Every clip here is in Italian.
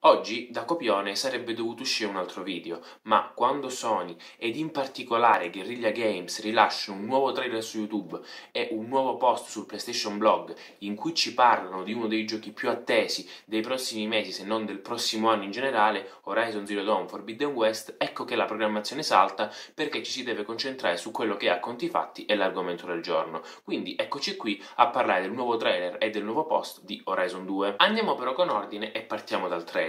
Oggi da copione sarebbe dovuto uscire un altro video, ma quando Sony ed in particolare Guerrilla Games rilasciano un nuovo trailer su YouTube e un nuovo post sul PlayStation Blog in cui ci parlano di uno dei giochi più attesi dei prossimi mesi, se non del prossimo anno in generale, Horizon Zero Dawn Forbidden West, ecco che la programmazione salta perché ci si deve concentrare su quello che a conti fatti è l'argomento del giorno. Quindi eccoci qui a parlare del nuovo trailer e del nuovo post di Horizon 2. Andiamo però con ordine e partiamo dal trailer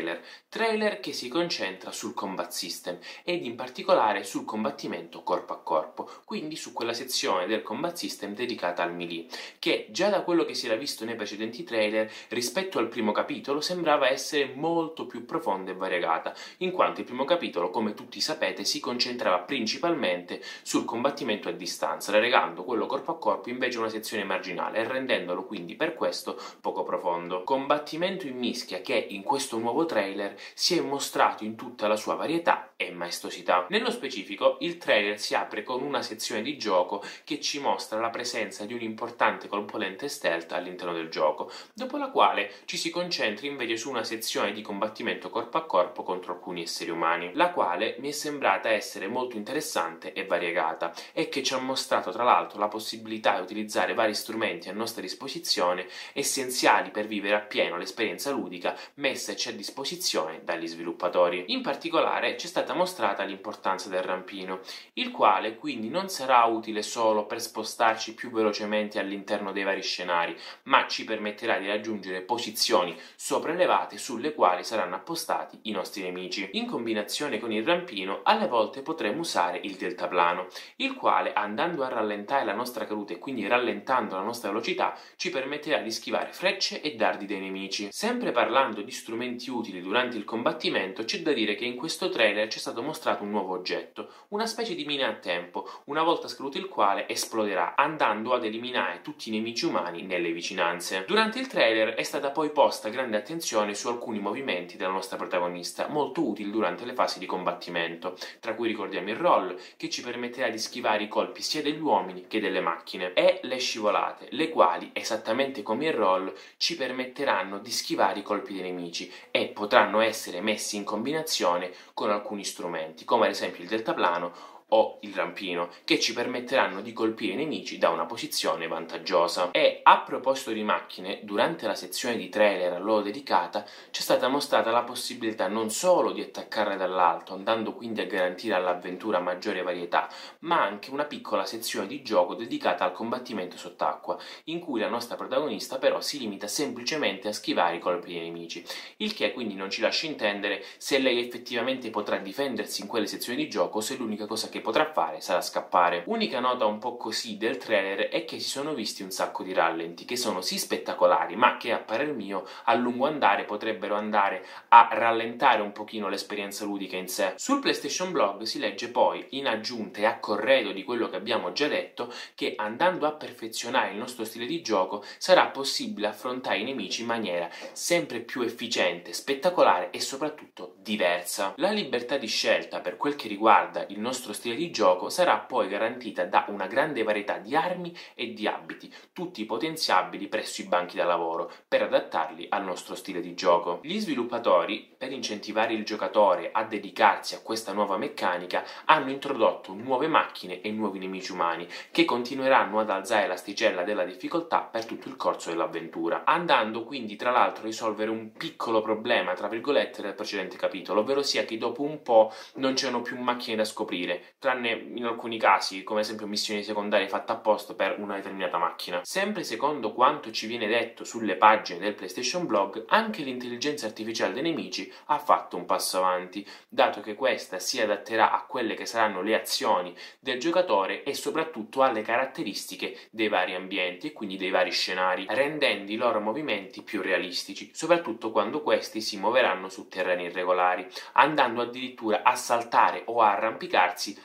che si concentra sul combat system ed in particolare sul combattimento corpo a corpo, quindi su quella sezione del combat system dedicata al melee, che già da quello che si era visto nei precedenti trailer rispetto al primo capitolo sembrava essere molto più profonda e variegata, in quanto il primo capitolo, come tutti sapete, si concentrava principalmente sul combattimento a distanza, relegando quello corpo a corpo invece una sezione marginale e rendendolo quindi per questo poco profondo. Combattimento in mischia che in questo nuovo trailer si è mostrato in tutta la sua varietà e maestosità. Nello specifico, il trailer si apre con una sezione di gioco che ci mostra la presenza di un'importante componente stealth all'interno del gioco, dopo la quale ci si concentra invece su una sezione di combattimento corpo a corpo contro alcuni esseri umani, la quale mi è sembrata essere molto interessante e variegata e che ci ha mostrato tra l'altro la possibilità di utilizzare vari strumenti a nostra disposizione essenziali per vivere appieno l'esperienza ludica messaci a disposizione dagli sviluppatori. In particolare c'è stata mostrata l'importanza del rampino, il quale quindi non sarà utile solo per spostarci più velocemente all'interno dei vari scenari, ma ci permetterà di raggiungere posizioni sopraelevate sulle quali saranno appostati i nostri nemici. In combinazione con il rampino, alle volte potremo usare il deltaplano, il quale, andando a rallentare la nostra caduta e quindi rallentando la nostra velocità, ci permetterà di schivare frecce e dardi dei nemici. Sempre parlando di strumenti utili durante il combattimento, c'è da dire che in questo trailer c'è stato mostrato un nuovo oggetto, una specie di mina a tempo, una volta scaduto il quale esploderà, andando ad eliminare tutti i nemici umani nelle vicinanze. Durante il trailer è stata poi posta grande attenzione su alcuni movimenti della nostra protagonista, molto utili durante le fasi di combattimento, tra cui ricordiamo il roll, che ci permetterà di schivare i colpi sia degli uomini che delle macchine, e le scivolate, le quali, esattamente come il roll, ci permetteranno di schivare i colpi dei nemici e potranno essere messi in combinazione con alcuni strumenti, come ad esempio il deltaplano o il rampino, che ci permetteranno di colpire i nemici da una posizione vantaggiosa. E a proposito di macchine, durante la sezione di trailer a loro dedicata c'è stata mostrata la possibilità non solo di attaccarle dall'alto, andando quindi a garantire all'avventura maggiore varietà, ma anche una piccola sezione di gioco dedicata al combattimento sott'acqua, in cui la nostra protagonista però si limita semplicemente a schivare i colpi dei nemici, il che quindi non ci lascia intendere se lei effettivamente potrà difendersi in quelle sezioni di gioco o se l'unica cosa che potrà fare sarà scappare. Unica nota un po' così del trailer è che si sono visti un sacco di rallenti che sono sì spettacolari, ma che a parer mio a lungo andare potrebbero andare a rallentare un pochino l'esperienza ludica in sé. Sul PlayStation Blog si legge poi, in aggiunta e a corredo di quello che abbiamo già detto, che andando a perfezionare il nostro stile di gioco sarà possibile affrontare i nemici in maniera sempre più efficiente, spettacolare e soprattutto diversa. La libertà di scelta per quel che riguarda il nostro stile di gioco sarà poi garantita da una grande varietà di armi e di abiti, tutti potenziabili presso i banchi da lavoro, per adattarli al nostro stile di gioco. Gli sviluppatori, per incentivare il giocatore a dedicarsi a questa nuova meccanica, hanno introdotto nuove macchine e nuovi nemici umani, che continueranno ad alzare l'asticella della difficoltà per tutto il corso dell'avventura, andando quindi tra l'altro a risolvere un piccolo problema, tra virgolette, del precedente capitolo, ovvero sia che dopo un po' non c'erano più macchine da scoprire, tranne in alcuni casi, come ad esempio missioni secondarie fatte apposta per una determinata macchina. Sempre secondo quanto ci viene detto sulle pagine del PlayStation Blog, anche l'intelligenza artificiale dei nemici ha fatto un passo avanti, dato che questa si adatterà a quelle che saranno le azioni del giocatore e soprattutto alle caratteristiche dei vari ambienti e quindi dei vari scenari, rendendo i loro movimenti più realistici, soprattutto quando questi si muoveranno su terreni irregolari, andando addirittura a saltare o a arrampicarsi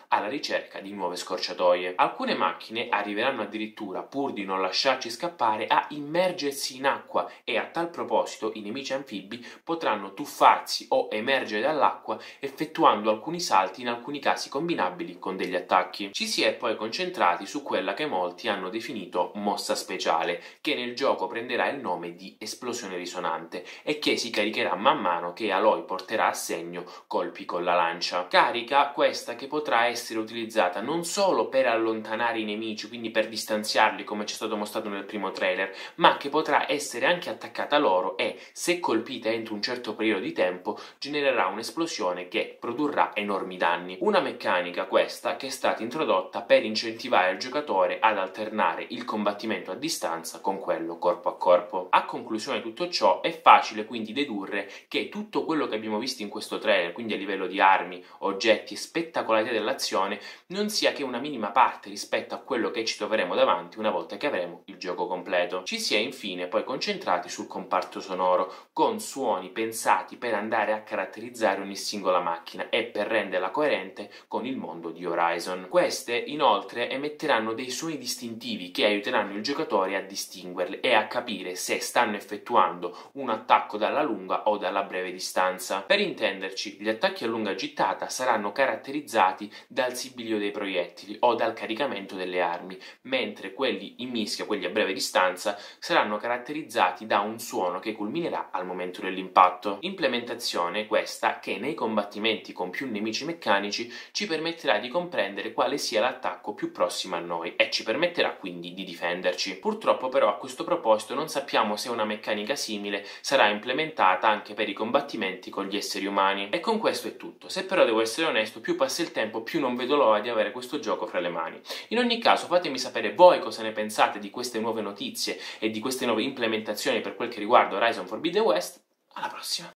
alla ricerca di nuove scorciatoie. Alcune macchine arriveranno addirittura, pur di non lasciarci scappare, a immergersi in acqua e a tal proposito i nemici anfibi potranno tuffarsi o emergere dall'acqua effettuando alcuni salti, in alcuni casi combinabili con degli attacchi. Ci si è poi concentrati su quella che molti hanno definito mossa speciale, che nel gioco prenderà il nome di esplosione risonante e che si caricherà man mano che Aloy porterà a segno colpi con la lancia. Carica questa che potrà essere utilizzata non solo per allontanare i nemici, quindi per distanziarli come ci è stato mostrato nel primo trailer, ma che potrà essere anche attaccata a loro e, se colpita entro un certo periodo di tempo, genererà un'esplosione che produrrà enormi danni. Una meccanica questa che è stata introdotta per incentivare il giocatore ad alternare il combattimento a distanza con quello corpo a corpo. A conclusione di tutto ciò è facile quindi dedurre che tutto quello che abbiamo visto in questo trailer, quindi a livello di armi, oggetti e spettacolarità dell'azione, non sia che una minima parte rispetto a quello che ci troveremo davanti una volta che avremo il gioco completo. Ci si è infine poi concentrati sul comparto sonoro, con suoni pensati per andare a caratterizzare ogni singola macchina e per renderla coerente con il mondo di Horizon. Queste inoltre emetteranno dei suoni distintivi che aiuteranno il giocatore a distinguerle e a capire se stanno effettuando un attacco dalla lunga o dalla breve distanza. Per intenderci, gli attacchi a lunga gittata saranno caratterizzati dal sibilio dei proiettili o dal caricamento delle armi, mentre quelli in mischia, quelli a breve distanza, saranno caratterizzati da un suono che culminerà al momento dell'impatto. Implementazione questa che nei combattimenti con più nemici meccanici ci permetterà di comprendere quale sia l'attacco più prossimo a noi e ci permetterà quindi di difenderci. Purtroppo però a questo proposito non sappiamo se una meccanica simile sarà implementata anche per i combattimenti con gli esseri umani. E con questo è tutto. Se però devo essere onesto, più passa il tempo più non vedo l'ora di avere questo gioco fra le mani. In ogni caso fatemi sapere voi cosa ne pensate di queste nuove notizie e di queste nuove implementazioni per quel che riguarda Horizon Forbidden West. Alla prossima!